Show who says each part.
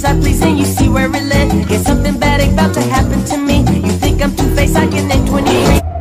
Speaker 1: I please and you see where it led. Get something bad about to happen to me. You think I'm two-faced, I can name 20